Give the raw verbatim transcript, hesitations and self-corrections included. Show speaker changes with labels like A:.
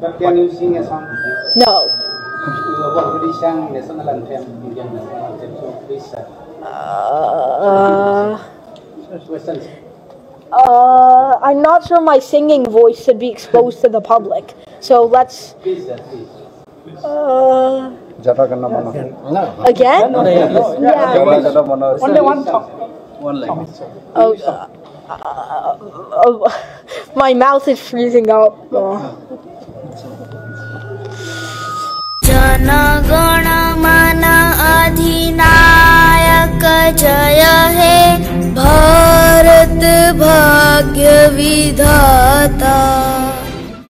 A: But can you sing a song?
B: No.
A: You have already sang national anthem, Indian national anthem, so please sir.
B: Uh,
A: Questions.
B: uh, I'm not sure my singing voice should be exposed to the public. So let's.
A: Please sir, please.
B: Uh, again? Yeah.
A: Only one song. One line.
B: Oh, uh, uh, uh, my mouth is freezing up. Uh.
C: जनगण मन अधिनायक जय हे भारत भाग्य विधाता।